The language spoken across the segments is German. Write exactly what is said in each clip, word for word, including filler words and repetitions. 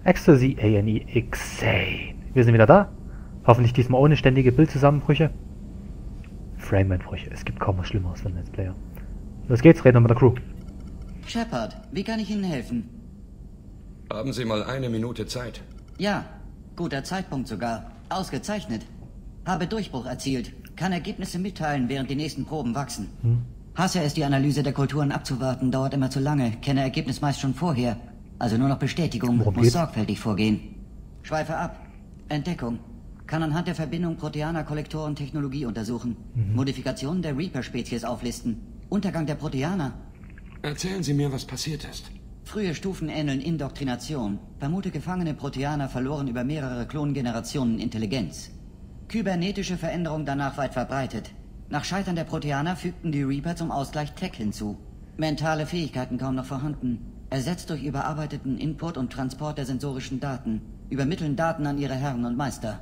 Ecstasy A N E Xane. Wir sind wieder da. Hoffentlich diesmal ohne ständige Bildzusammenbrüche. Frame-Einbrüche. Es gibt kaum was Schlimmeres für einen Let's Player. Los geht's, reden wir mit der Crew. Shepard, wie kann ich Ihnen helfen? Haben Sie mal eine Minute Zeit? Ja, guter Zeitpunkt sogar. Ausgezeichnet. Habe Durchbruch erzielt. Kann Ergebnisse mitteilen, während die nächsten Proben wachsen. Hm. Hasse es, die Analyse der Kulturen abzuwarten. Dauert immer zu lange. Kenne Ergebnis meist schon vorher. Also nur noch Bestätigung. Worum Muss geht's? sorgfältig vorgehen. Schweife ab. Entdeckung. Kann anhand der Verbindung Proteaner-Kollektoren Technologie untersuchen. Mhm. Modifikationen der Reaper-Spezies auflisten. Untergang der Proteaner. Erzählen Sie mir, was passiert ist. Frühe Stufen ähneln Indoktrination. Vermute gefangene Proteaner verloren über mehrere Klongenerationen Intelligenz. Kybernetische Veränderung danach weit verbreitet. Nach Scheitern der Proteaner fügten die Reaper zum Ausgleich Tech hinzu. Mentale Fähigkeiten kaum noch vorhanden. Ersetzt durch überarbeiteten Input und Transport der sensorischen Daten. Übermitteln Daten an ihre Herren und Meister.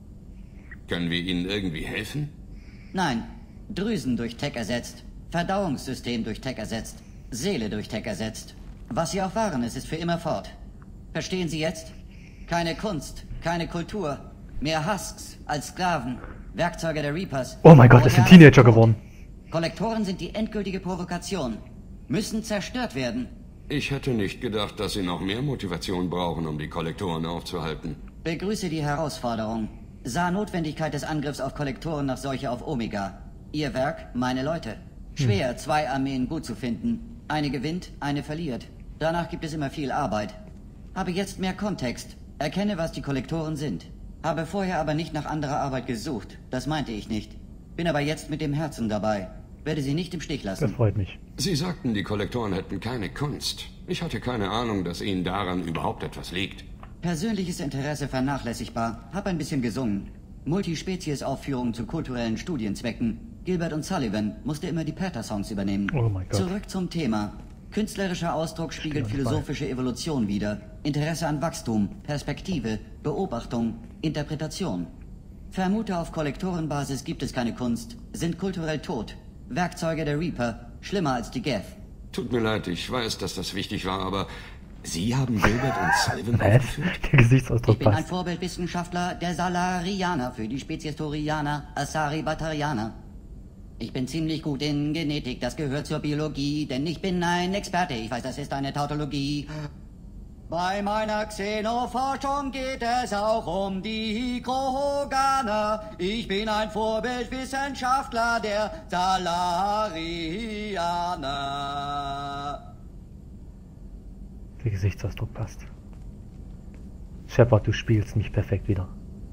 Können wir Ihnen irgendwie helfen? Nein. Drüsen durch Tech ersetzt. Verdauungssystem durch Tech ersetzt. Seele durch Tech ersetzt. Was sie auch waren, es ist für immer fort. Verstehen Sie jetzt? Keine Kunst, keine Kultur. Mehr Husks als Sklaven. Werkzeuge der Reapers. Oh mein Gott, es sind Teenager geworden. Kollektoren sind die endgültige Provokation. Müssen zerstört werden. Ich hätte nicht gedacht, dass Sie noch mehr Motivation brauchen, um die Kollektoren aufzuhalten. Begrüße die Herausforderung. Sah Notwendigkeit des Angriffs auf Kollektoren nach Seuche auf Omega. Ihr Werk, meine Leute. Schwer, hm. zwei Armeen gut zu finden. Eine gewinnt, eine verliert. Danach gibt es immer viel Arbeit. Habe jetzt mehr Kontext. Erkenne, was die Kollektoren sind. Habe vorher aber nicht nach anderer Arbeit gesucht. Das meinte ich nicht. Bin aber jetzt mit dem Herzen dabei. Werde sie nicht im Stich lassen. Das freut mich. Sie sagten, die Kollektoren hätten keine Kunst. Ich hatte keine Ahnung, dass Ihnen daran überhaupt etwas liegt. Persönliches Interesse vernachlässigbar. Hab ein bisschen gesungen. Multispezies-Aufführungen zu kulturellen Studienzwecken. Gilbert und Sullivan musste immer die Pater-Songs übernehmen. Oh mein Gott. Zurück zum Thema. Künstlerischer Ausdruck spiegelt philosophische Evolution wider. Interesse an Wachstum, Perspektive, Beobachtung, Interpretation. Vermute, auf Kollektorenbasis gibt es keine Kunst, sind kulturell tot. Werkzeuge der Reaper, schlimmer als die Geth. Tut mir leid, ich weiß, dass das wichtig war, aber Sie haben Gilbert und Sullivan Was? aufgeführt? Der Gesichtsausdruck Ich bin ein passt. Vorbildwissenschaftler der Salarianer für die Spezies Torianer, Asari Batarianer. Ich bin ziemlich gut in Genetik, das gehört zur Biologie, denn ich bin ein Experte, ich weiß, das ist eine Tautologie. Bei meiner Xenoforschung geht es auch um die Kroganer. Ich bin ein Vorbildwissenschaftler der Salarianer. Der Gesichtsausdruck passt. Shepard, du spielst mich perfekt wieder.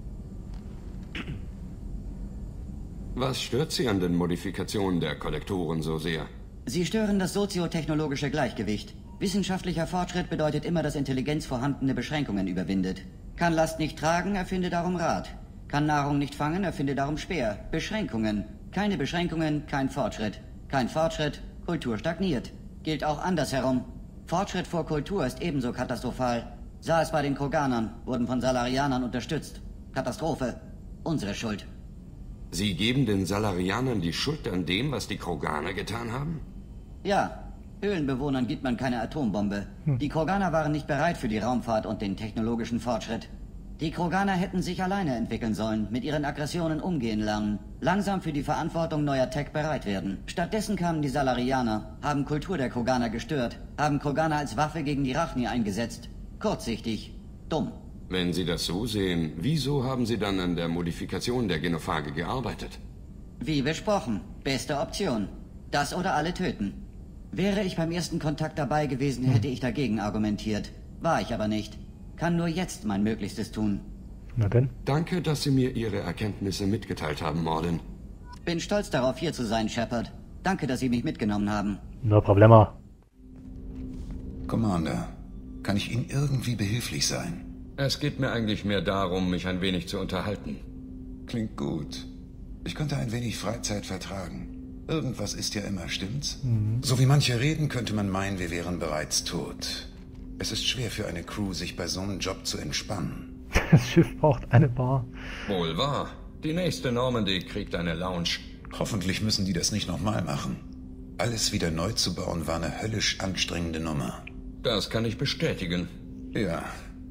Was stört Sie an den Modifikationen der Kollektoren so sehr? Sie stören das soziotechnologische Gleichgewicht. Wissenschaftlicher Fortschritt bedeutet immer, dass Intelligenz vorhandene Beschränkungen überwindet. Kann Last nicht tragen, erfinde darum Rad. Kann Nahrung nicht fangen, erfinde darum Speer. Beschränkungen. Keine Beschränkungen, kein Fortschritt. Kein Fortschritt, Kultur stagniert. Gilt auch andersherum. Fortschritt vor Kultur ist ebenso katastrophal. Sah es bei den Kroganern, wurden von Salarianern unterstützt. Katastrophe. Unsere Schuld. Sie geben den Salarianern die Schuld an dem, was die Kroganer getan haben? Ja, Höhlenbewohnern gibt man keine Atombombe. Hm. Die Kroganer waren nicht bereit für die Raumfahrt und den technologischen Fortschritt. Die Kroganer hätten sich alleine entwickeln sollen, mit ihren Aggressionen umgehen lernen, langsam für die Verantwortung neuer Tech bereit werden. Stattdessen kamen die Salarianer, haben Kultur der Kroganer gestört, haben Kroganer als Waffe gegen die Rachni eingesetzt. Kurzsichtig, dumm. Wenn Sie das so sehen, wieso haben Sie dann an der Modifikation der Genophage gearbeitet? Wie besprochen, beste Option. Das oder alle töten. Wäre ich beim ersten Kontakt dabei gewesen, hätte ich dagegen argumentiert. War ich aber nicht. Kann nur jetzt mein Möglichstes tun. Na denn? Danke, dass Sie mir Ihre Erkenntnisse mitgeteilt haben, Mordin. Bin stolz darauf, hier zu sein, Shepard. Danke, dass Sie mich mitgenommen haben. No problema. Commander, kann ich Ihnen irgendwie behilflich sein? Es geht mir eigentlich mehr darum, mich ein wenig zu unterhalten. Klingt gut. Ich könnte ein wenig Freizeit vertragen. Irgendwas ist ja immer, stimmt's? Mhm. So wie manche reden, könnte man meinen, wir wären bereits tot. Es ist schwer für eine Crew, sich bei so einem Job zu entspannen. Das Schiff braucht eine Bar. Wohl wahr. Die nächste Normandy kriegt eine Lounge. Hoffentlich müssen die das nicht nochmal machen. Alles wieder neu zu bauen, war eine höllisch anstrengende Nummer. Das kann ich bestätigen. Ja,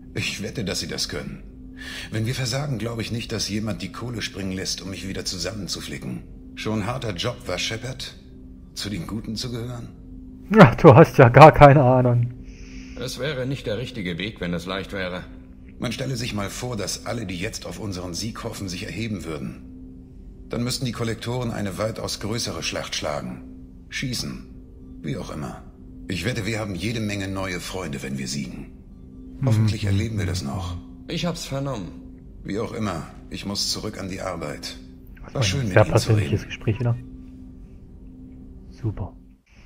Ich wette, dass sie das können. Wenn wir versagen, glaube ich nicht, dass jemand die Kohle springen lässt, um mich wieder zusammenzuflicken. Schon ein harter Job war, Shepard? Zu den Guten zu gehören? Ja, du hast ja gar keine Ahnung. Es wäre nicht der richtige Weg, wenn es leicht wäre. Man stelle sich mal vor, dass alle, die jetzt auf unseren Sieg hoffen, sich erheben würden. Dann müssten die Kollektoren eine weitaus größere Schlacht schlagen. Schießen. Wie auch immer. Ich wette, wir haben jede Menge neue Freunde, wenn wir siegen. Hoffentlich erleben wir das noch. Ich hab's vernommen. Wie auch immer, ich muss zurück an die Arbeit. Das War schön, ein mit sehr Ihnen zu persönliches reden. Gespräch wieder. Super.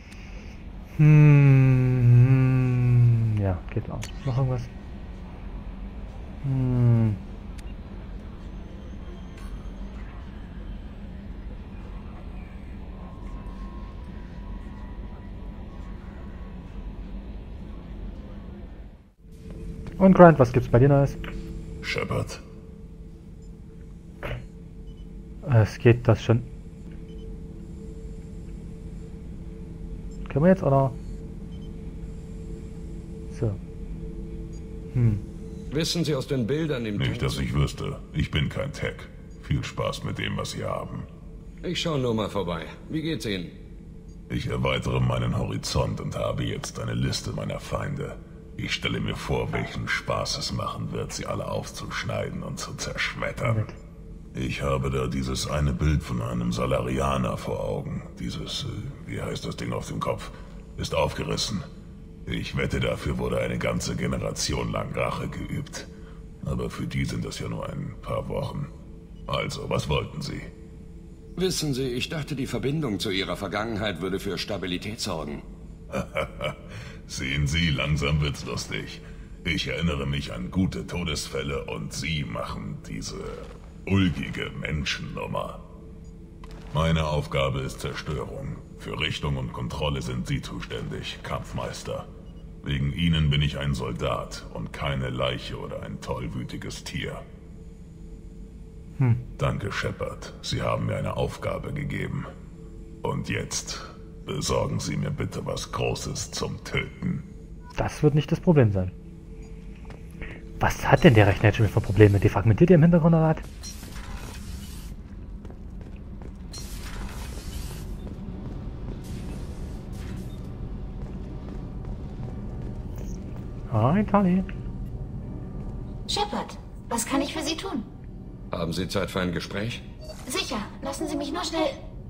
Hm, ja, geht auch. Noch irgendwas? Hm. Und Grant, was gibt's bei dir Neues? Shepard, Es geht das schon. Können wir jetzt, oder? So. Hm. Wissen Sie aus den Bildern im nicht, dass Tunnel? ich wüsste. Ich bin kein Tech. Viel Spaß mit dem, was Sie haben. Ich schau nur mal vorbei. Wie geht's Ihnen? Ich erweitere meinen Horizont und habe jetzt eine Liste meiner Feinde. Ich stelle mir vor, welchen Spaß es machen wird, sie alle aufzuschneiden und zu zerschmettern. Ich habe da dieses eine Bild von einem Salarianer vor Augen. Dieses, äh, wie heißt das Ding auf dem Kopf, ist aufgerissen. Ich wette, dafür wurde eine ganze Generation lang Rache geübt. Aber für die sind das ja nur ein paar Wochen. Also, was wollten Sie? Wissen Sie, ich dachte, die Verbindung zu Ihrer Vergangenheit würde für Stabilität sorgen. Sehen Sie, langsam wird's lustig. Ich erinnere mich an gute Todesfälle und Sie machen diese ulkige Menschennummer. Meine Aufgabe ist Zerstörung. Für Richtung und Kontrolle sind Sie zuständig, Kampfmeister. Wegen Ihnen bin ich ein Soldat und keine Leiche oder ein tollwütiges Tier. Hm. Danke, Shepard. Sie haben mir eine Aufgabe gegeben. Und jetzt besorgen Sie mir bitte was Großes zum Töten. Das wird nicht das Problem sein. Was hat denn der Rechner jetzt schon für Probleme? Die fragmentiert ihr im Hintergrund oder was? Hi, Tali. Shepard, was kann ich für Sie tun? Haben Sie Zeit für ein Gespräch? Sicher, lassen Sie mich nur schnell...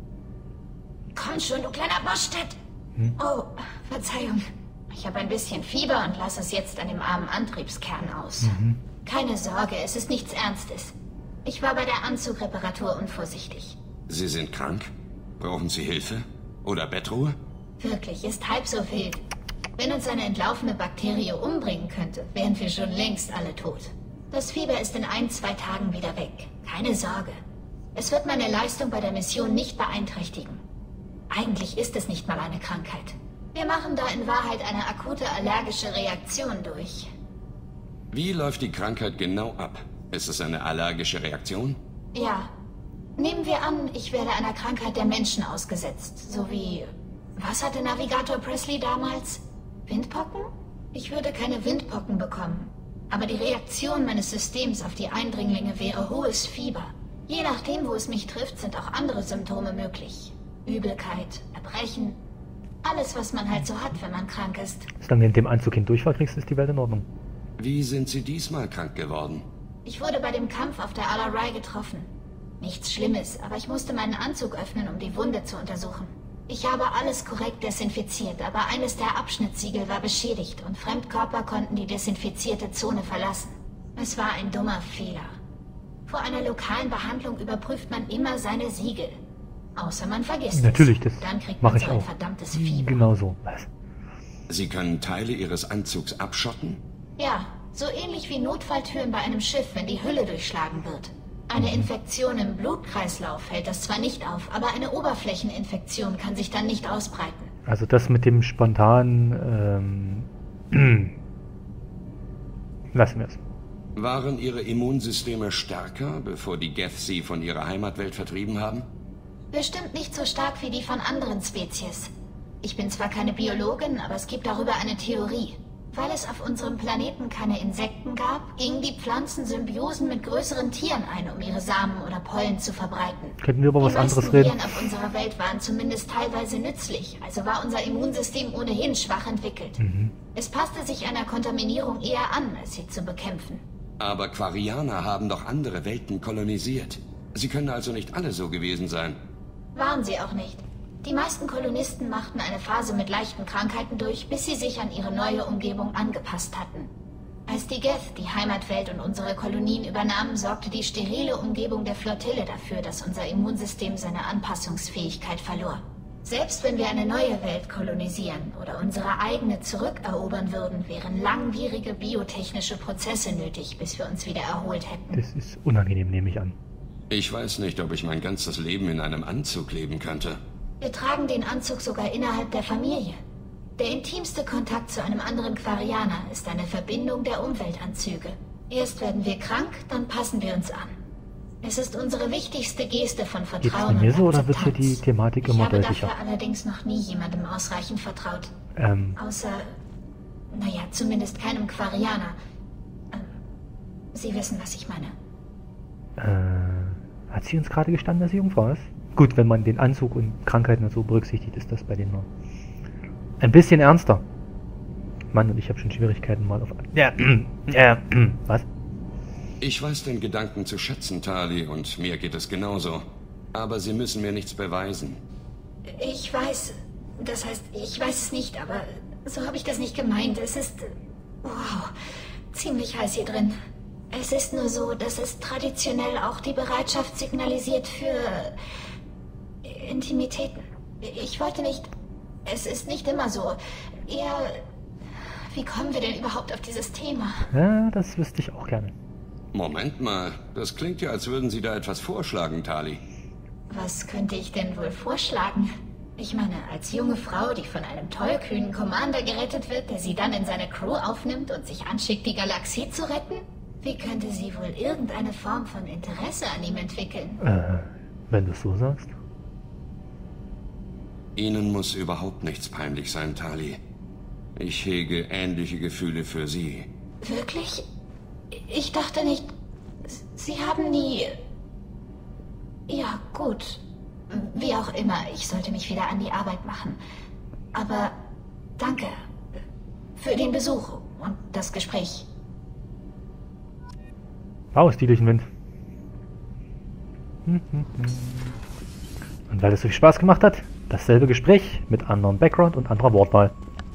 Komm schon, du kleiner Boschtet! Hm? Oh, Verzeihung. Ich habe ein bisschen Fieber und lasse es jetzt an dem armen Antriebskern aus. Mhm. Keine Sorge, es ist nichts Ernstes. Ich war bei der Anzugreparatur unvorsichtig. Sie sind krank? Brauchen Sie Hilfe? Oder Bettruhe? Wirklich, ist halb so wild. Wenn uns eine entlaufene Bakterie umbringen könnte, wären wir schon längst alle tot. Das Fieber ist in ein, zwei Tagen wieder weg. Keine Sorge. Es wird meine Leistung bei der Mission nicht beeinträchtigen. Eigentlich ist es nicht mal eine Krankheit. Wir machen da in Wahrheit eine akute allergische Reaktion durch. Wie läuft die Krankheit genau ab? Ist es eine allergische Reaktion? Ja. Nehmen wir an, ich werde einer Krankheit der Menschen ausgesetzt. So wie... Was hatte Navigator Presley damals? Windpocken? Ich würde keine Windpocken bekommen. Aber die Reaktion meines Systems auf die Eindringlinge wäre hohes Fieber. Je nachdem, wo es mich trifft, sind auch andere Symptome möglich. Übelkeit, Erbrechen. Alles, was man halt so hat, wenn man krank ist. Solange du in dem Anzug hindurchfall kriegst, ist die Welt in Ordnung. Wie sind Sie diesmal krank geworden? Ich wurde bei dem Kampf auf der Alarai getroffen. Nichts Schlimmes, aber ich musste meinen Anzug öffnen, um die Wunde zu untersuchen. Ich habe alles korrekt desinfiziert, aber eines der Abschnittssiegel war beschädigt und Fremdkörper konnten die desinfizierte Zone verlassen. Es war ein dummer Fehler. Vor einer lokalen Behandlung überprüft man immer seine Siegel. Außer man vergisst Natürlich, es. das Dann kriegt mache man ich so ein auch. verdammtes Fieber. Genau so. Was? Sie können Teile Ihres Anzugs abschotten? Ja, so ähnlich wie Notfalltüren bei einem Schiff, wenn die Hülle durchschlagen wird. Eine Infektion im Blutkreislauf hält das zwar nicht auf, aber eine Oberflächeninfektion kann sich dann nicht ausbreiten. Also das mit dem spontanen... Ähm, lassen wir es. Waren Ihre Immunsysteme stärker, bevor die Geth Sie von Ihrer Heimatwelt vertrieben haben? Bestimmt nicht so stark wie die von anderen Spezies. Ich bin zwar keine Biologin, aber es gibt darüber eine Theorie. Weil es auf unserem Planeten keine Insekten gab, gingen die Pflanzen Symbiosen mit größeren Tieren ein, um ihre Samen oder Pollen zu verbreiten. Könnten wir über was anderes reden? Die meisten Viren auf unserer Welt waren zumindest teilweise nützlich, also war unser Immunsystem ohnehin schwach entwickelt. Mhm. Es passte sich einer Kontaminierung eher an, als sie zu bekämpfen. Aber Quarianer haben doch andere Welten kolonisiert. Sie können also nicht alle so gewesen sein. Waren sie auch nicht. Die meisten Kolonisten machten eine Phase mit leichten Krankheiten durch, bis sie sich an ihre neue Umgebung angepasst hatten. Als die Geth die Heimatwelt und unsere Kolonien übernahmen, sorgte die sterile Umgebung der Flottille dafür, dass unser Immunsystem seine Anpassungsfähigkeit verlor. Selbst wenn wir eine neue Welt kolonisieren oder unsere eigene zurückerobern würden, wären langwierige biotechnische Prozesse nötig, bis wir uns wieder erholt hätten. Das ist unangenehm, nehme ich an. Ich weiß nicht, ob ich mein ganzes Leben in einem Anzug leben könnte. Wir tragen den Anzug sogar innerhalb der Familie. Der intimste Kontakt zu einem anderen Quarianer ist eine Verbindung der Umweltanzüge. Erst werden wir krank, dann passen wir uns an. Es ist unsere wichtigste Geste von Vertrauen. Geht's mir so oder wird hier die Thematik immer deutlicher? Ich habe dafür allerdings noch nie jemandem ausreichend vertraut. Ähm. Außer, naja, zumindest keinem Quarianer. Ähm, Sie wissen, was ich meine. Äh, hat sie uns gerade gestanden, dass sie Jungfrau ist? Gut, wenn man den Anzug und Krankheiten und so berücksichtigt, ist das bei denen noch ein bisschen ernster. Mann, und ich habe schon Schwierigkeiten mal auf... Ja, äh, was? Ich weiß den Gedanken zu schätzen, Tali, und mir geht es genauso. Aber Sie müssen mir nichts beweisen. Ich weiß... Das heißt, ich weiß es nicht, aber so habe ich das nicht gemeint. Es ist... Wow, ziemlich heiß hier drin. Es ist nur so, dass es traditionell auch die Bereitschaft signalisiert für... Intimitäten. Ich wollte nicht... Es ist nicht immer so. Eher... Wie kommen wir denn überhaupt auf dieses Thema? Ja, das wüsste ich auch gerne. Moment mal. Das klingt ja, als würden Sie da etwas vorschlagen, Tali. Was könnte ich denn wohl vorschlagen? Ich meine, als junge Frau, die von einem tollkühnen Commander gerettet wird, der sie dann in seine Crew aufnimmt und sich anschickt, die Galaxie zu retten? Wie könnte sie wohl irgendeine Form von Interesse an ihm entwickeln? Äh, wenn du es so sagst. Ihnen muss überhaupt nichts peinlich sein, Tali. Ich hege ähnliche Gefühle für Sie. Wirklich? Ich dachte nicht... Sie haben nie... Ja, gut. Wie auch immer, ich sollte mich wieder an die Arbeit machen. Aber danke für den Besuch und das Gespräch. Raus, die durch den Wind. Und weil es so viel Spaß gemacht hat, dasselbe Gespräch mit anderem Background und anderer Wortwahl.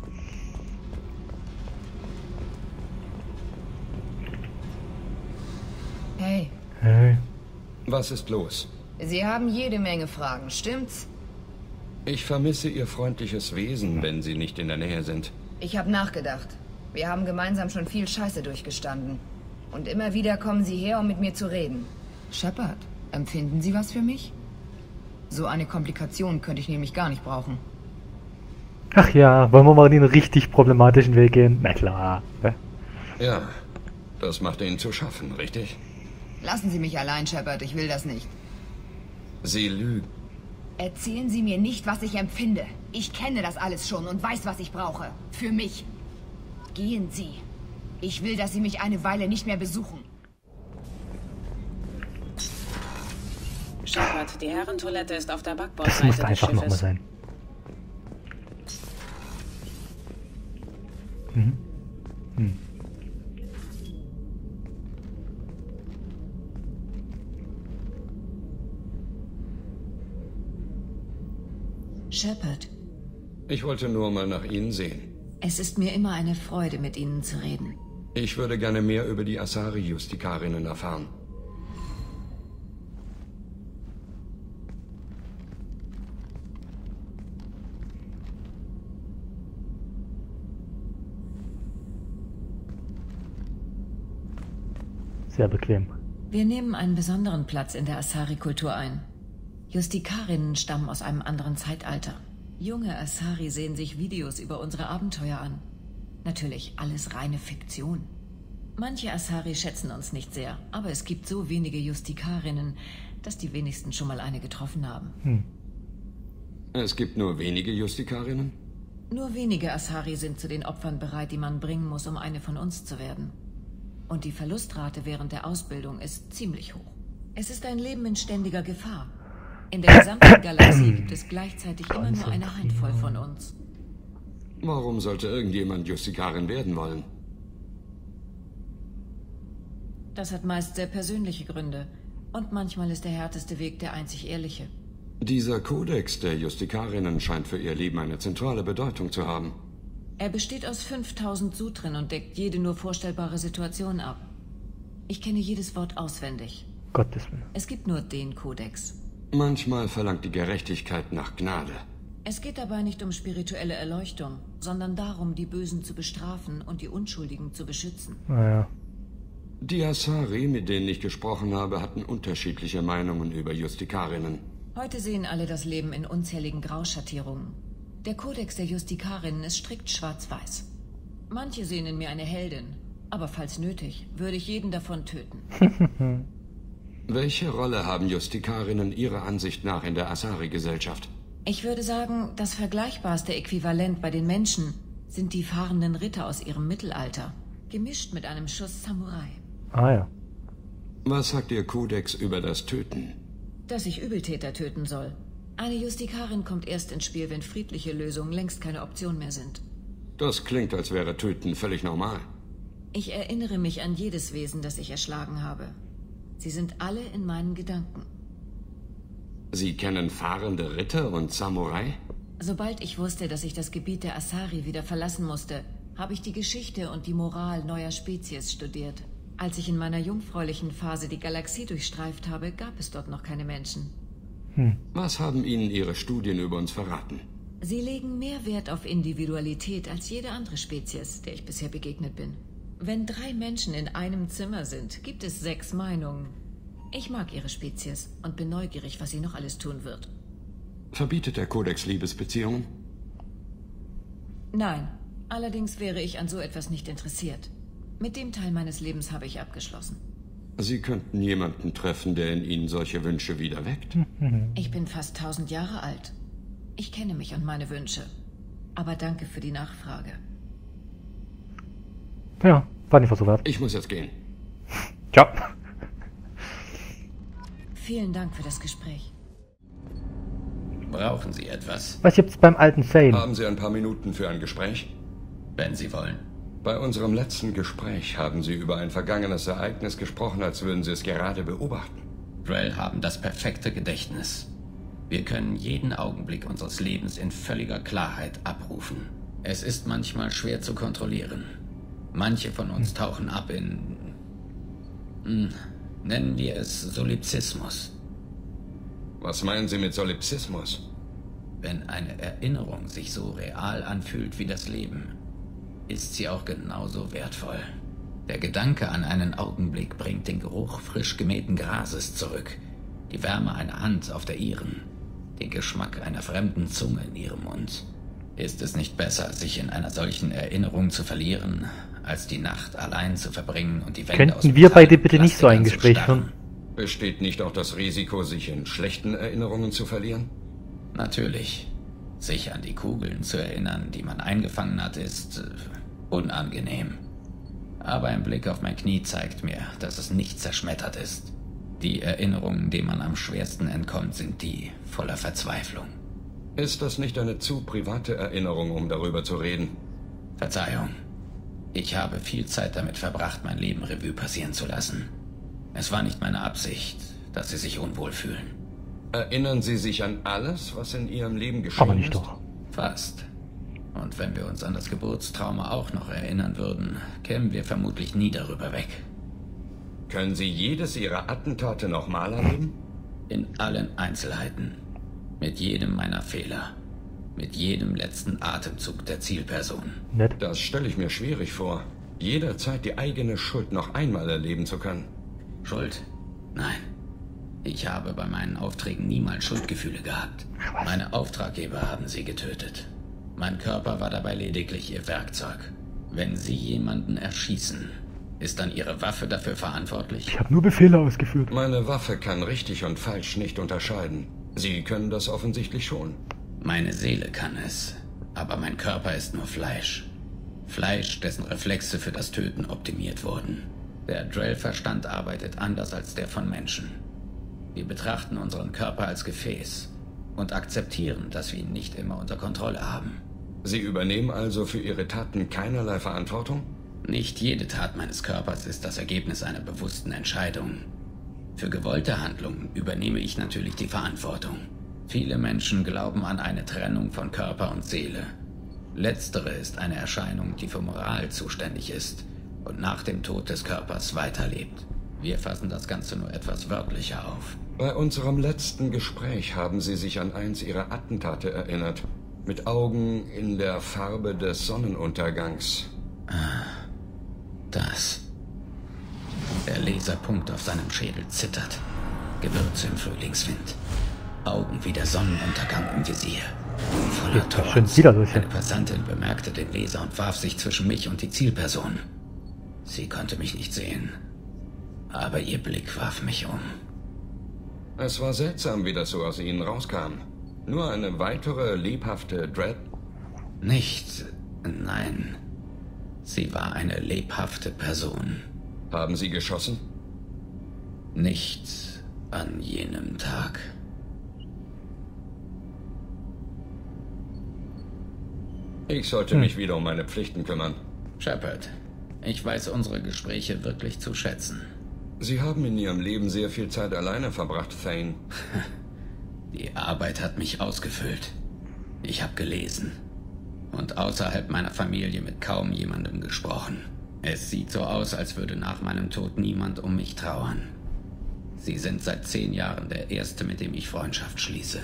Hey. Hey. Was ist los? Sie haben jede Menge Fragen, stimmt's? Ich vermisse Ihr freundliches Wesen, wenn Sie nicht in der Nähe sind. Ich habe nachgedacht. Wir haben gemeinsam schon viel Scheiße durchgestanden. Und immer wieder kommen Sie her, um mit mir zu reden. Shepard, empfinden Sie was für mich? So eine Komplikation könnte ich nämlich gar nicht brauchen. Ach ja, wollen wir mal den richtig problematischen Weg gehen? Na klar. Ja, ja, das macht Ihnen zu schaffen, richtig? Lassen Sie mich allein, Shepard, ich will das nicht. Sie lügen. Erzählen Sie mir nicht, was ich empfinde. Ich kenne das alles schon und weiß, was ich brauche. Für mich. Gehen Sie. Ich will, dass Sie mich eine Weile nicht mehr besuchen. Shepard, die Herrentoilette ist auf der das Backbordseite muss des einfach nochmal Schiffes. sein. Mhm. Hm. Shepard. Ich wollte nur mal nach Ihnen sehen. Es ist mir immer eine Freude, mit Ihnen zu reden. Ich würde gerne mehr über die Asari-Justikarinnen erfahren. Sehr bequem. Wir nehmen einen besonderen Platz in der Asari-Kultur ein. Justikarinnen stammen aus einem anderen Zeitalter. Junge Asari sehen sich Videos über unsere Abenteuer an. Natürlich alles reine Fiktion. Manche Asari schätzen uns nicht sehr, aber es gibt so wenige Justikarinnen, dass die wenigsten schon mal eine getroffen haben. Hm. Es gibt nur wenige Justikarinnen? Nur wenige Asari sind zu den Opfern bereit, die man bringen muss, um eine von uns zu werden. Und die Verlustrate während der Ausbildung ist ziemlich hoch. Es ist ein Leben in ständiger Gefahr. In der gesamten Galaxie gibt es gleichzeitig immer nur eine Handvoll von uns. Warum sollte irgendjemand Justikarin werden wollen? Das hat meist sehr persönliche Gründe. Und manchmal ist der härteste Weg der einzig ehrliche. Dieser Kodex der Justikarinnen scheint für ihr Leben eine zentrale Bedeutung zu haben. Er besteht aus fünftausend Sutren und deckt jede nur vorstellbare Situation ab. Ich kenne jedes Wort auswendig. Gottes Willen. Es gibt nur den Kodex. Manchmal verlangt die Gerechtigkeit nach Gnade. Es geht dabei nicht um spirituelle Erleuchtung, sondern darum, die Bösen zu bestrafen und die Unschuldigen zu beschützen. Naja. Die Asari, mit denen ich gesprochen habe, hatten unterschiedliche Meinungen über Justikarinnen. Heute sehen alle das Leben in unzähligen Grauschattierungen. Der Kodex der Justikarinnen ist strikt schwarz-weiß. Manche sehen in mir eine Heldin, aber falls nötig, würde ich jeden davon töten. Welche Rolle haben Justikarinnen Ihrer Ansicht nach in der Asari-Gesellschaft? Ich würde sagen, das vergleichbarste Äquivalent bei den Menschen sind die fahrenden Ritter aus ihrem Mittelalter, gemischt mit einem Schuss Samurai. Ah ja. Was sagt Ihr Kodex über das Töten? Dass ich Übeltäter töten soll. Eine Justikarin kommt erst ins Spiel, wenn friedliche Lösungen längst keine Option mehr sind. Das klingt, als wäre Töten völlig normal. Ich erinnere mich an jedes Wesen, das ich erschlagen habe. Sie sind alle in meinen Gedanken. Sie kennen fahrende Ritter und Samurai? Sobald ich wusste, dass ich das Gebiet der Asari wieder verlassen musste, habe ich die Geschichte und die Moral neuer Spezies studiert. Als ich in meiner jungfräulichen Phase die Galaxie durchstreift habe, gab es dort noch keine Menschen. Hm. Was haben Ihnen Ihre Studien über uns verraten? Sie legen mehr Wert auf Individualität als jede andere Spezies, der ich bisher begegnet bin. Wenn drei Menschen in einem Zimmer sind, gibt es sechs Meinungen. Ich mag ihre Spezies und bin neugierig, was sie noch alles tun wird. Verbietet der Kodex Liebesbeziehungen? Nein, allerdings wäre ich an so etwas nicht interessiert. Mit dem Teil meines Lebens habe ich abgeschlossen. Sie könnten jemanden treffen, der in Ihnen solche Wünsche wieder weckt. Ich bin fast tausend Jahre alt. Ich kenne mich und meine Wünsche. Aber danke für die Nachfrage. Ja, war nicht so wert. Ich muss jetzt gehen. Ciao. Vielen Dank für das Gespräch. Brauchen Sie etwas? Was gibt's beim alten Zane? Haben Sie ein paar Minuten für ein Gespräch? Wenn Sie wollen. Bei unserem letzten Gespräch haben Sie über ein vergangenes Ereignis gesprochen, als würden Sie es gerade beobachten. Drell haben das perfekte Gedächtnis. Wir können jeden Augenblick unseres Lebens in völliger Klarheit abrufen. Es ist manchmal schwer zu kontrollieren. Manche von uns tauchen ab in... Hm, nennen wir es Solipsismus. Was meinen Sie mit Solipsismus? Wenn eine Erinnerung sich so real anfühlt wie das Leben, ist sie auch genauso wertvoll. Der Gedanke an einen Augenblick bringt den Geruch frisch gemähten Grases zurück, die Wärme einer Hand auf der ihren, den Geschmack einer fremden Zunge in ihrem Mund. Ist es nicht besser, sich in einer solchen Erinnerung zu verlieren, als die Nacht allein zu verbringen und die Wände aus Könnten wir beide bitte nicht so ein Plastikern Gespräch zu starren? führen? Besteht nicht auch das Risiko, sich in schlechten Erinnerungen zu verlieren? Natürlich. Sich an die Kugeln zu erinnern, die man eingefangen hat, ist äh, unangenehm. Aber ein Blick auf mein Knie zeigt mir, dass es nicht zerschmettert ist. Die Erinnerungen, denen man am schwersten entkommt, sind die voller Verzweiflung. Ist das nicht eine zu private Erinnerung, um darüber zu reden? Verzeihung. Ich habe viel Zeit damit verbracht, mein Leben Revue passieren zu lassen. Es war nicht meine Absicht, dass Sie sich unwohl fühlen. Erinnern Sie sich an alles, was in Ihrem Leben geschehen ist? Aber nicht doch. Fast. Und wenn wir uns an das Geburtstrauma auch noch erinnern würden, kämen wir vermutlich nie darüber weg. Können Sie jedes Ihrer Attentate nochmal erleben? In allen Einzelheiten. Mit jedem meiner Fehler. Mit jedem letzten Atemzug der Zielperson. Nett. Das stelle ich mir schwierig vor. Jederzeit die eigene Schuld noch einmal erleben zu können. Schuld? Nein. Ich habe bei meinen Aufträgen niemals Schuldgefühle gehabt. Meine Auftraggeber haben sie getötet. Mein Körper war dabei lediglich ihr Werkzeug. Wenn sie jemanden erschießen, ist dann ihre Waffe dafür verantwortlich? Ich habe nur Befehle ausgeführt. Meine Waffe kann richtig und falsch nicht unterscheiden. Sie können das offensichtlich schon. Meine Seele kann es. Aber mein Körper ist nur Fleisch. Fleisch, dessen Reflexe für das Töten optimiert wurden. Der Drell-Verstand arbeitet anders als der von Menschen. Wir betrachten unseren Körper als Gefäß und akzeptieren, dass wir ihn nicht immer unter Kontrolle haben. Sie übernehmen also für Ihre Taten keinerlei Verantwortung? Nicht jede Tat meines Körpers ist das Ergebnis einer bewussten Entscheidung. Für gewollte Handlungen übernehme ich natürlich die Verantwortung. Viele Menschen glauben an eine Trennung von Körper und Seele. Letztere ist eine Erscheinung, die für Moral zuständig ist und nach dem Tod des Körpers weiterlebt. Wir fassen das Ganze nur etwas wörtlicher auf. Bei unserem letzten Gespräch haben Sie sich an eins Ihrer Attentate erinnert. Mit Augen in der Farbe des Sonnenuntergangs. Ah, das. Der Laserpunkt auf seinem Schädel zittert. Gewürze im Frühlingswind. Augen wie der Sonnenuntergang im Visier. Voller Trotz. Eine Passantin bemerkte den Laser und warf sich zwischen mich und die Zielperson. Sie konnte mich nicht sehen. Aber ihr Blick warf mich um. Es war seltsam, wie das so aus Ihnen rauskam. Nur eine weitere lebhafte Dread? Nicht, nein. Sie war eine lebhafte Person. Haben Sie geschossen? Nicht an jenem Tag. Ich sollte hm. mich wieder um meine Pflichten kümmern. Shepard, ich weiß unsere Gespräche wirklich zu schätzen. Sie haben in Ihrem Leben sehr viel Zeit alleine verbracht, Thane. Die Arbeit hat mich ausgefüllt. Ich habe gelesen. Und außerhalb meiner Familie mit kaum jemandem gesprochen. Es sieht so aus, als würde nach meinem Tod niemand um mich trauern. Sie sind seit zehn Jahren der Erste, mit dem ich Freundschaft schließe.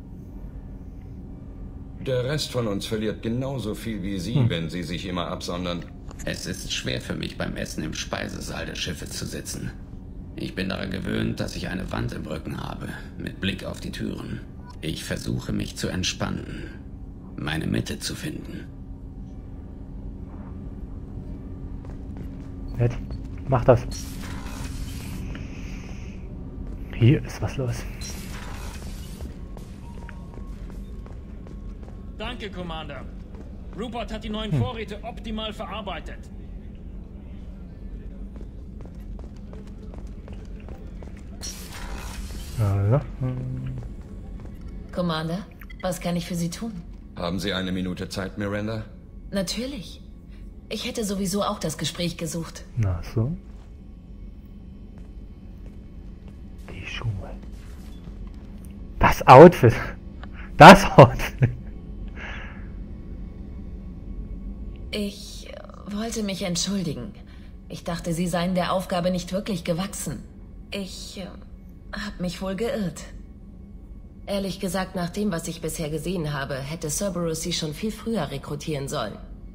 Der Rest von uns verliert genauso viel wie Sie, hm. wenn Sie sich immer absondern. Es ist schwer für mich, beim Essen im Speisesaal der Schiffe zu sitzen. Ich bin daran gewöhnt, dass ich eine Wand im Rücken habe, mit Blick auf die Türen. Ich versuche, mich zu entspannen, meine Mitte zu finden. Nett. Mach das. Hier ist was los. Danke, Commander. Rupert hat die neuen hm. Vorräte optimal verarbeitet. Ja. Commander, was kann ich für Sie tun? Haben Sie eine Minute Zeit, Miranda? Natürlich. Ich hätte sowieso auch das Gespräch gesucht. Na so. Die Schuhe. Das Outfit. Das Outfit. Ich wollte mich entschuldigen. Ich dachte, Sie seien der Aufgabe nicht wirklich gewachsen. Ich äh, habe mich wohl geirrt. Ehrlich gesagt, nach dem, was ich bisher gesehen habe, hätte Cerberus Sie schon viel früher rekrutieren sollen.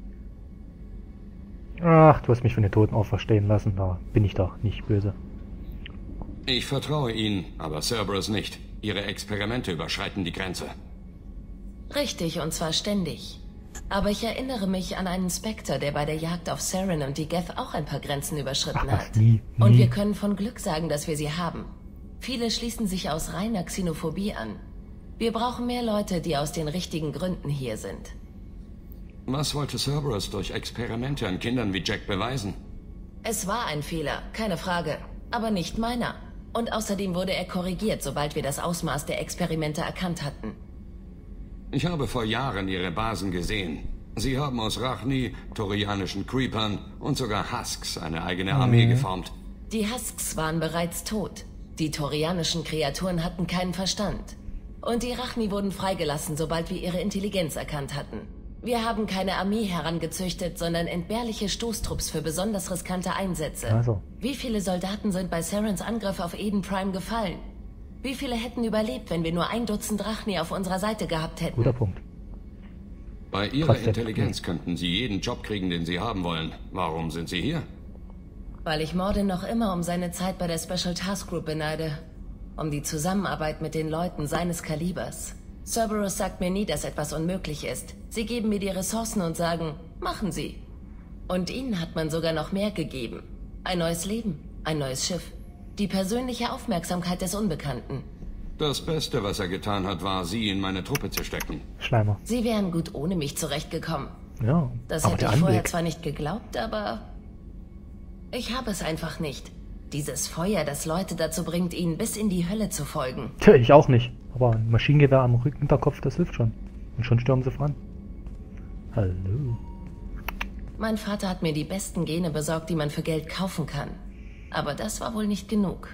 Ach, du hast mich von den Toten auferstehen lassen. Da bin ich doch nicht böse. Ich vertraue Ihnen, aber Cerberus nicht. Ihre Experimente überschreiten die Grenze. Richtig, und zwar ständig. Aber ich erinnere mich an einen Spectre, der bei der Jagd auf Saren und die Geth auch ein paar Grenzen überschritten Ach, hat. Nie, nie. Und wir können von Glück sagen, dass wir sie haben. Viele schließen sich aus reiner Xenophobie an. Wir brauchen mehr Leute, die aus den richtigen Gründen hier sind. Was wollte Cerberus durch Experimente an Kindern wie Jack beweisen? Es war ein Fehler, keine Frage. Aber nicht meiner. Und außerdem wurde er korrigiert, sobald wir das Ausmaß der Experimente erkannt hatten. Ich habe vor Jahren Ihre Basen gesehen. Sie haben aus Rachni, torianischen Creepern und sogar Husks eine eigene Armee mhm. geformt. Die Husks waren bereits tot. Die torianischen Kreaturen hatten keinen Verstand. Und die Rachni wurden freigelassen, sobald wir ihre Intelligenz erkannt hatten. Wir haben keine Armee herangezüchtet, sondern entbehrliche Stoßtrupps für besonders riskante Einsätze. Also. Wie viele Soldaten sind bei Sarens Angriff auf Eden Prime gefallen? Wie viele hätten überlebt, wenn wir nur ein Dutzend Rachni auf unserer Seite gehabt hätten? Guter Punkt. Bei Ihrer Intelligenz könnten Sie jeden Job kriegen, den Sie haben wollen. Warum sind Sie hier? Weil ich Mordin noch immer um seine Zeit bei der Special Task Group beneide. Um die Zusammenarbeit mit den Leuten seines Kalibers. Cerberus sagt mir nie, dass etwas unmöglich ist. Sie geben mir die Ressourcen und sagen, machen Sie. Und ihnen hat man sogar noch mehr gegeben. Ein neues Leben, ein neues Schiff. Die persönliche Aufmerksamkeit des Unbekannten. Das Beste, was er getan hat, war, sie in meine Truppe zu stecken. Schleimer. Sie wären gut ohne mich zurechtgekommen. Ja, Das aber hätte der ich vorher Anblick. zwar nicht geglaubt, aber ich habe es einfach nicht. Dieses Feuer, das Leute dazu bringt, ihnen bis in die Hölle zu folgen. Tja, ich auch nicht. Aber ein Maschinengewehr am Rücken, Hinterkopf, das hilft schon. Und schon stürmen sie voran. Hallo. Mein Vater hat mir die besten Gene besorgt, die man für Geld kaufen kann. Aber das war wohl nicht genug.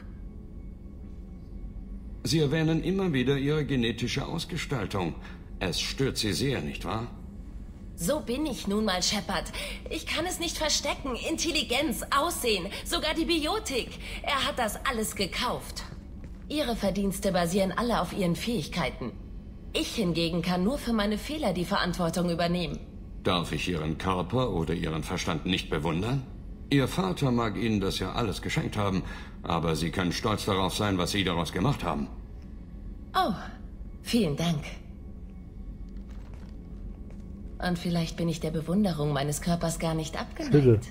Sie erwähnen immer wieder Ihre genetische Ausgestaltung. Es stört Sie sehr, nicht wahr? So bin ich nun mal, Shepard. Ich kann es nicht verstecken. Intelligenz, Aussehen, sogar die Biotik. Er hat das alles gekauft. Ihre Verdienste basieren alle auf Ihren Fähigkeiten. Ich hingegen kann nur für meine Fehler die Verantwortung übernehmen. Darf ich Ihren Körper oder Ihren Verstand nicht bewundern? Ihr Vater mag Ihnen das ja alles geschenkt haben, aber Sie können stolz darauf sein, was Sie daraus gemacht haben. Oh, vielen Dank. Und vielleicht bin ich der Bewunderung meines Körpers gar nicht abgeneigt.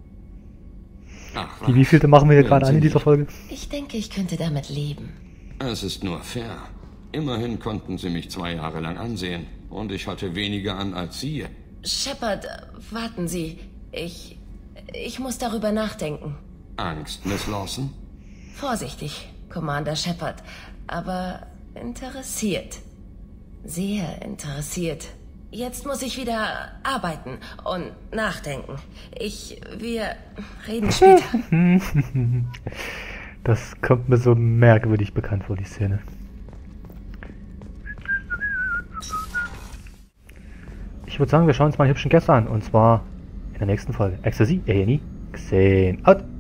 Ach, Die wievielte machen wir hier gerade an in dieser Folge? Ich denke, ich könnte damit leben. Es ist nur fair. Immerhin konnten Sie mich zwei Jahre lang ansehen. Und ich hatte weniger an als Sie. Shepard, warten Sie. Ich... Ich muss darüber nachdenken. Angst, Miss Lawson? Vorsichtig, Commander Shepard. Aber interessiert. Sehr interessiert. Jetzt muss ich wieder arbeiten und nachdenken. Ich... Wir reden später. Das kommt mir so merkwürdig bekannt vor, die Szene. Ich würde sagen, wir schauen uns mal einen hübschen Gast an. Und zwar in der nächsten Folge. Ecstasy, A and E, Xen out.